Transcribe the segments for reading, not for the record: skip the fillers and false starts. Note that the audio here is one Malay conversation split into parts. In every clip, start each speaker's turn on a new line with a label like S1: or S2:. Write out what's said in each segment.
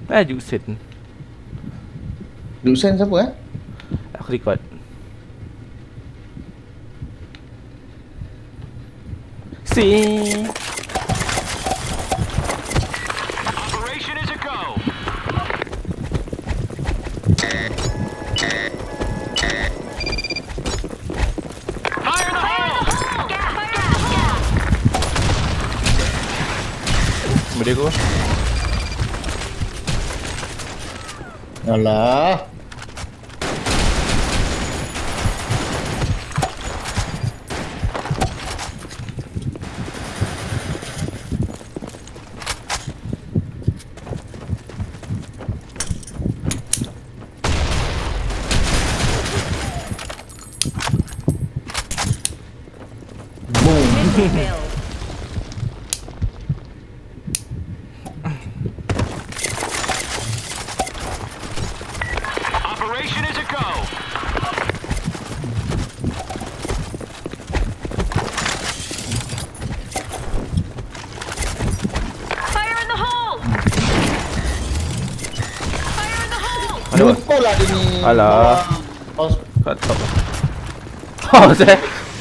S1: Juksen.
S2: Juksen siapa
S1: Aku record. See.
S3: Operation is a go. Fire in the hole!
S1: Boleh aku?
S2: Alah.
S3: Operation is a go. Fire in the hole. Fire in the hole.
S2: Lupa lah dia ni.
S1: Alah. Kat top. Saya.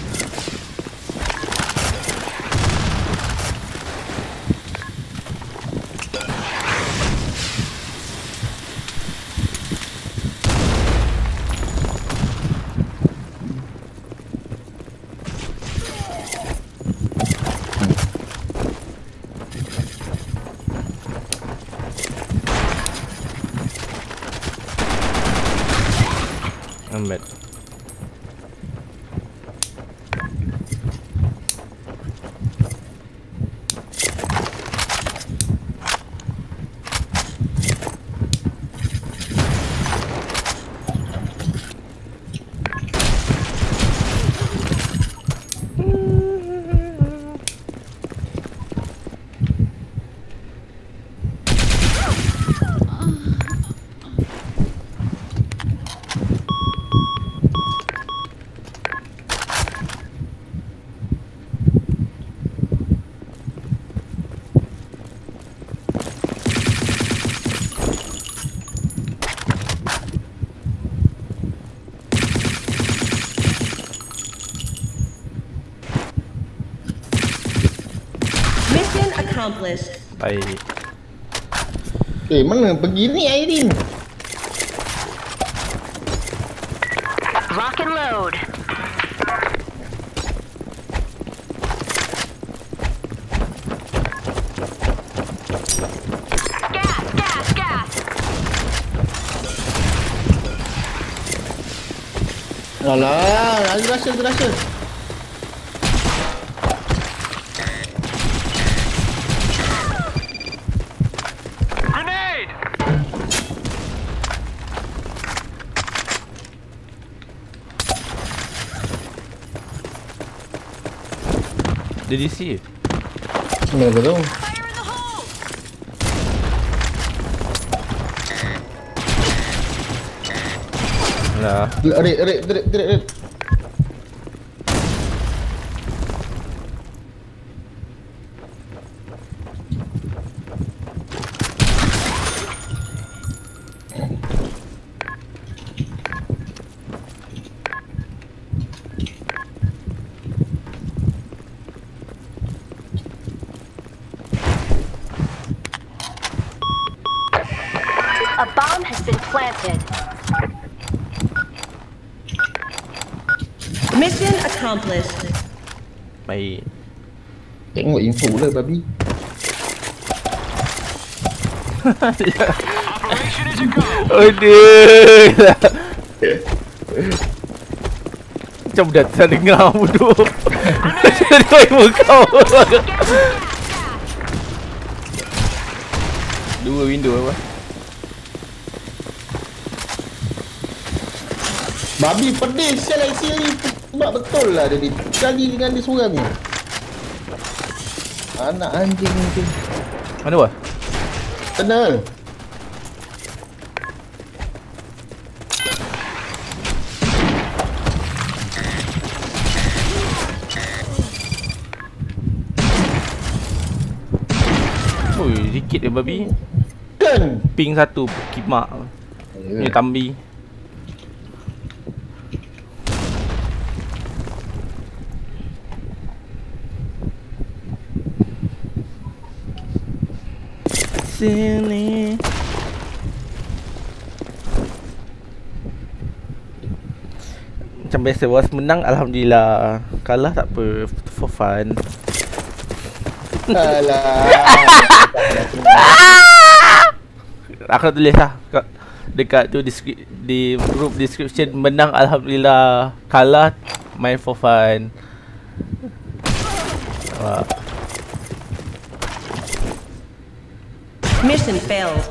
S1: Ambil.
S4: Accomplished.
S1: Baik.
S2: Mana pergi ni Airin?
S5: Lock and load. Gas, gas, gas.
S2: Alah, ada rasa.
S1: Dia DC.
S2: Mana aku tahu?
S1: Alah.
S2: Red.
S5: A bomb has been planted.
S4: Mission accomplished.
S1: Baik.
S2: Tengok info lah babi.
S3: Operation is a go.
S1: Aduh. Macam dah terdengar bodoh. Dia muka. Dua window apa?
S2: Babi pedih sial IC ni. Sebab betul lah dia cari dengan dia seorang ni. Anak anjing ni.
S1: Mana wah?
S2: Kena.
S1: Oi, dikit dia babi.
S2: Kan?
S1: Ping satu kimak. Ni tambi. Sini. Macam biasa was menang alhamdulillah. Kalah tak apa, for fun.
S2: Alah.
S1: Aku nak tulis lah dekat tu di group description, menang alhamdulillah, kalah main for fun.
S4: Mission failed.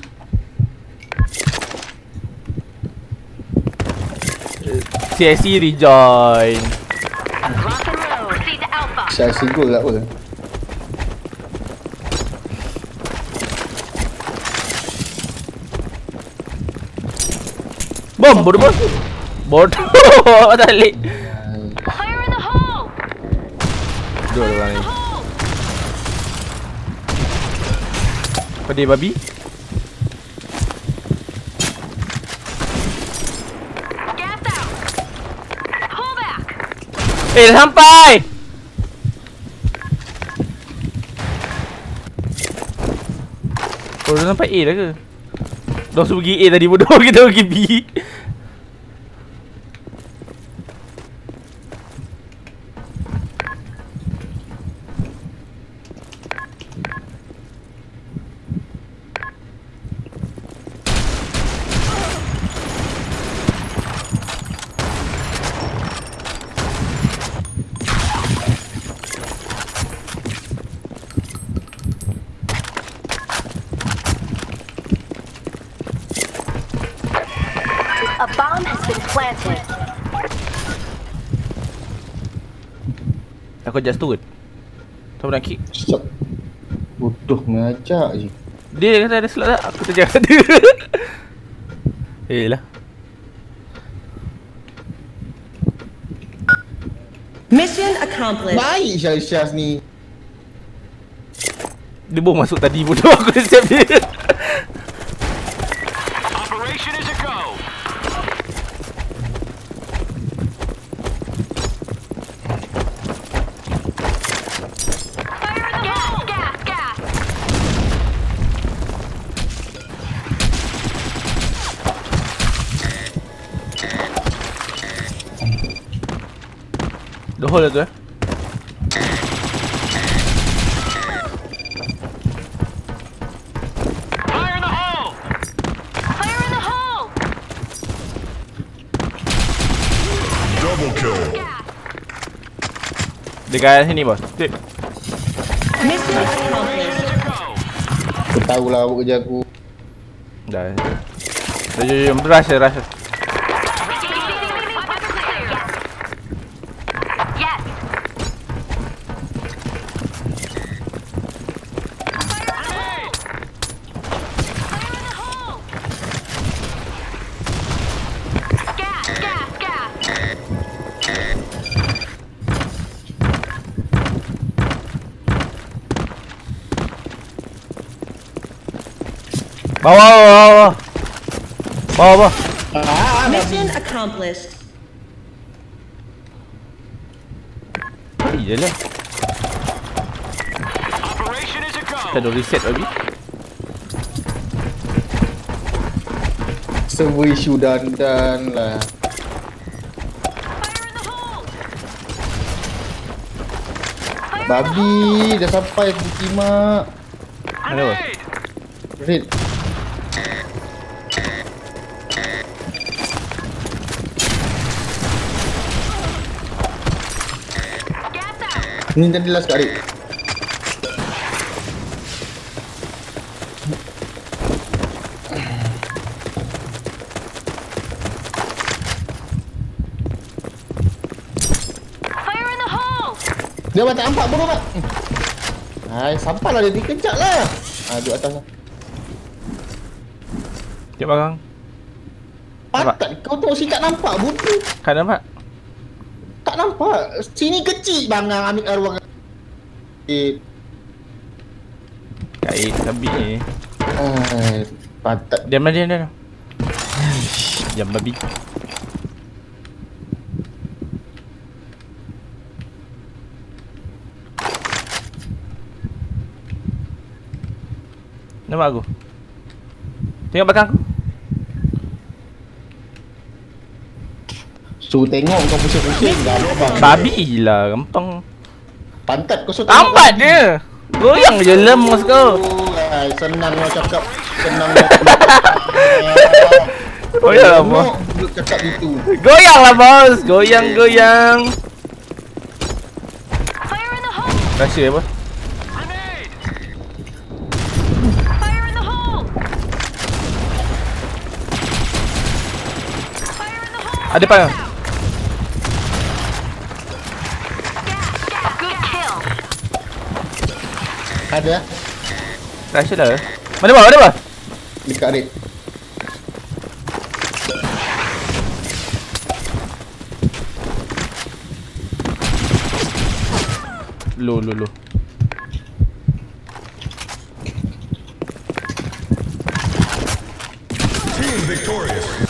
S1: CIC rejoin.
S5: Rock and roll. Proceed to Alpha.
S2: Saya singgul tak apa.
S1: Bom, bodoh bos. Bodoh. Tak lek.
S5: Fire in the hole.
S1: Dua orang ni. Pedih babi.
S5: Gas out. Pull back.
S1: Dah sampai. Dah sampai A dah ke? Dah suruh pergi A tadi, bodoh. Kita pergi B.
S5: A bomb has been planted.
S1: Aku just turun. Siapa nak kick?
S2: Stop. Bodoh mengajak je.
S1: Dia kata ada slot tak? Aku terjaga dia. Lah.
S4: Mission accomplished.
S2: Baik Syaz ni.
S1: Dia baru masuk tadi, bodoh. Aku dah siap dia.
S3: Operation is a go.
S5: Fire in the hole. Gas, gas.
S1: The hole lah tu
S3: Fire in the hole.
S5: Fire in the hole.
S6: Double kill.
S5: Gas.
S1: Dekat sini bos. Tip.
S4: Mission
S3: Operation
S4: accomplished.
S3: is a go.
S2: Aku tahulah buat kerja aku.
S1: Dah. Jom rush.
S5: Yes. Fire in the hole. Gas, gas, gas.
S1: Bawah.
S4: Mission accomplished.
S1: Iyalah.
S3: Operation is a go.
S1: Kita dah reset lagi.
S2: Server isu dan lah.
S5: Fire in the hole.
S2: Babi dah sampai aku kimak.
S1: Mana bos?
S2: Red.
S5: Gas out.
S2: Ni tadi last kali.
S5: Fire in the hole.
S2: Dia tak nampak bodoh tak? Hai, sampailah dia dikejap lah. Duduk atas lah.
S1: Cik barang. Nampak?
S2: Patat kau tahu si tak nampak bodoh.
S1: Kan nampak?
S2: Tak nampak. Sini kecil bangang ambil arwah.
S1: Kait sabit ni.
S2: Pantat.
S1: Diam. Diam babi. Nampak aku? Tengok belakang aku.
S2: Suruh tengok kau pusing-pusing dah bang.
S1: Babi gila, gampang.
S2: Pantat kau suruh
S1: Ambat dia. Goyang je lemus kau.
S2: Senang kau cakap. Senang
S1: Goyang lah bos.
S2: Cakap gitu.
S1: Goyang lah bos. Goyang.
S5: Fire in the hole!
S1: Rasa apa?
S3: Grenade!
S5: Fire in the hole! Fire in the hole!
S1: Ada depan.
S5: Good kill!
S2: Ada
S1: Rasa dah. Mana bawah?
S2: dekat red.
S1: Low.
S6: Team victorious.